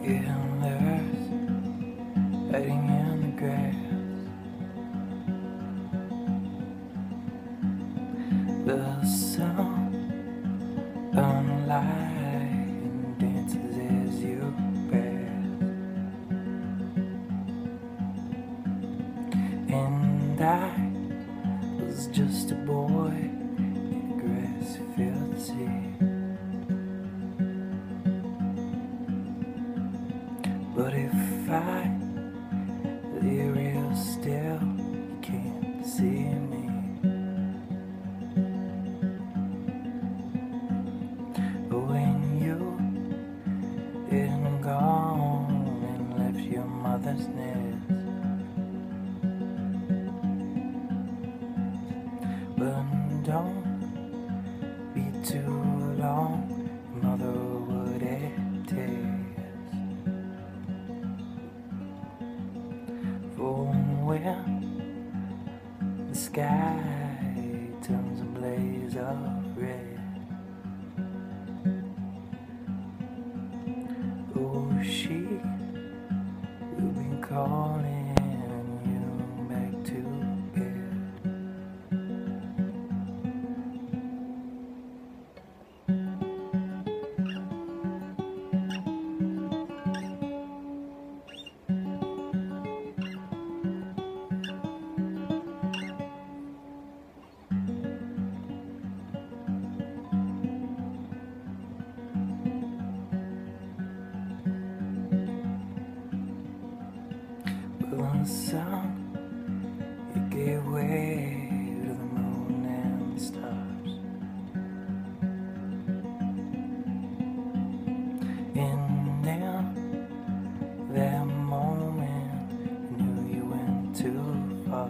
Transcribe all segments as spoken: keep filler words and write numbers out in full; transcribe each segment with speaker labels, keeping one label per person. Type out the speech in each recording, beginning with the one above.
Speaker 1: in the earth, hiding in the grass. The sun on light and dances as you pass, and I was just a boy in a grass-filled sea. But if I lay real still, you can't see me. But when you been gone and left your mother's nest, but don't be too long, mother would attest. For when the sky turns a blaze of red, oh, she will be calling you back to bed. Well, the sun, it gave way to the moon and the stars, and in that moment you knew you went too far.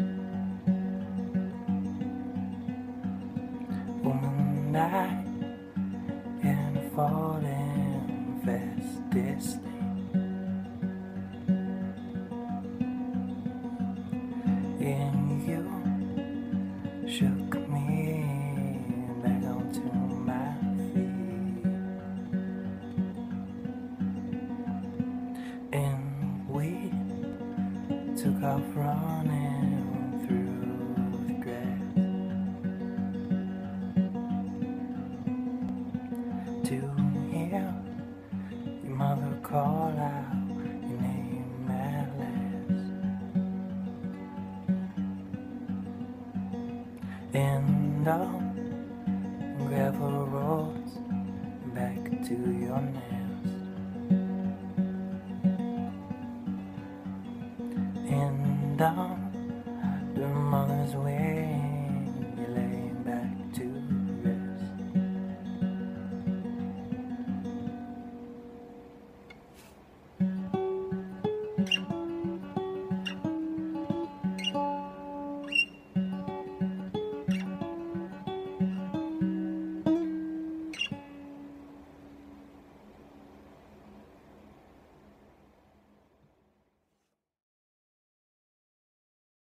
Speaker 1: Woman, I am falling fast asleep. And you shook me back onto my feet, and we took off running through the grass to hear your mother call out your name at last. And on gravel roads back to your nest.